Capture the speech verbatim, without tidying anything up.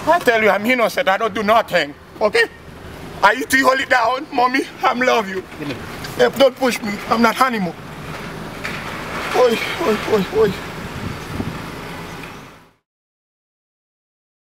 I tell you, I'm innocent. I don't do nothing. Okay? AYITI, hold it down. Mommy, I love you. Hey, don't push me. I'm not animal. Oi, oi, oi, oi.